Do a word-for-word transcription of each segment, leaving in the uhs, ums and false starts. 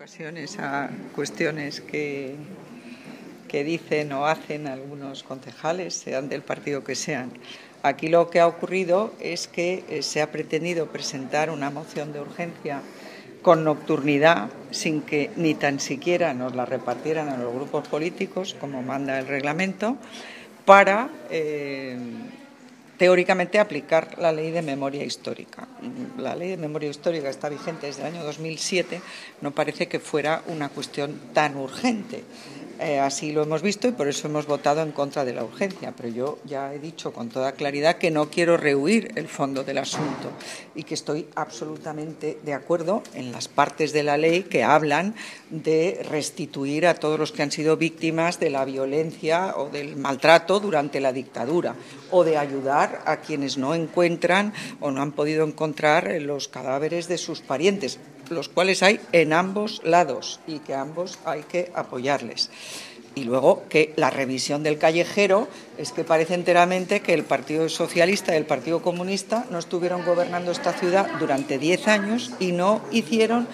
ocasiones a cuestiones que, que dicen o hacen algunos concejales, sean del partido que sean. Aquí lo que ha ocurrido es que eh, se ha pretendido presentar una moción de urgencia con nocturnidad, sin que ni tan siquiera nos la repartieran a los grupos políticos, como manda el reglamento, para eh, teóricamente aplicar la ley de memoria histórica. La ley de memoria histórica está vigente desde el año dos mil siete, no parece que fuera una cuestión tan urgente. Eh, así lo hemos visto y por eso hemos votado en contra de la urgencia. Pero yo ya he dicho con toda claridad que no quiero rehuir el fondo del asunto y que estoy absolutamente de acuerdo en las partes de la ley que hablan de restituir a todos los que han sido víctimas de la violencia o del maltrato durante la dictadura, o de ayudar a quienes no encuentran o no han podido encontrar los cadáveres de sus parientes, los cuales hay en ambos lados y que a ambos hay que apoyarles. Y luego que la revisión del callejero es que parece enteramente que el Partido Socialista y el Partido Comunista no estuvieron gobernando esta ciudad durante diez años y no hicieron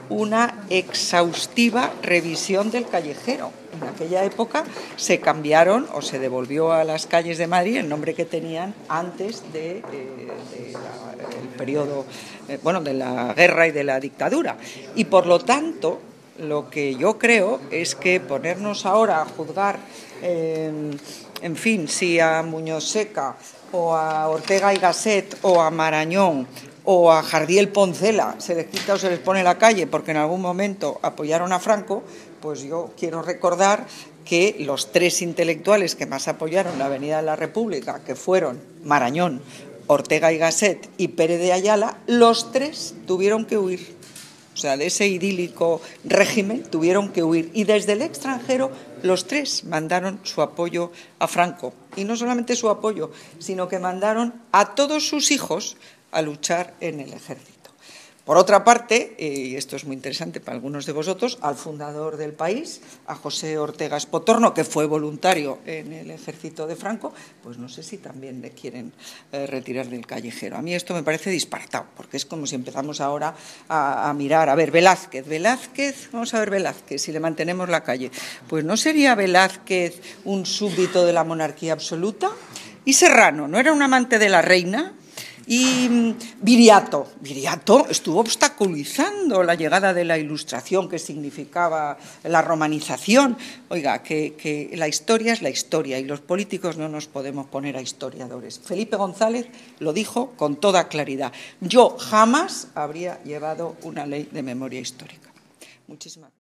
una exhaustiva revisión del callejero. En aquella época se cambiaron o se devolvió a las calles de Madrid el nombre que tenían antes de, eh, de la, el periodo, eh, bueno, de la guerra y de la dictadura. Y por lo tanto, lo que yo creo es que ponernos ahora a juzgar, eh, en fin, si a Muñoz Seca o a Ortega y Gasset o a Marañón o a Jardiel Poncela se les quita o se les pone en la calle porque en algún momento apoyaron a Franco, pues yo quiero recordar que los tres intelectuales que más apoyaron la Avenida de la República, que fueron Marañón, Ortega y Gasset y Pérez de Ayala, los tres tuvieron que huir. O sea, de ese idílico régimen tuvieron que huir. Y desde el extranjero los tres mandaron su apoyo a Franco. Y no solamente su apoyo, sino que mandaron a todos sus hijos a luchar en el ejército. Por otra parte, y esto es muy interesante para algunos de vosotros, al fundador del país, a José Ortega Espotorno, que fue voluntario en el ejército de Franco, pues no sé si también le quieren eh, retirar del callejero. A mí esto me parece disparatado, porque es como si empezamos ahora a, a mirar, a ver, Velázquez, Velázquez, vamos a ver Velázquez, si le mantenemos la calle. Pues ¿no sería Velázquez un súbdito de la monarquía absoluta? ¿Y Serrano, no era un amante de la reina? Y Viriato, Viriato estuvo obstaculizando la llegada de la Ilustración, que significaba la romanización. Oiga, que, que la historia es la historia y los políticos no nos podemos poner a historiadores. Felipe González lo dijo con toda claridad. Yo jamás habría llevado una ley de memoria histórica. Muchísimas gracias.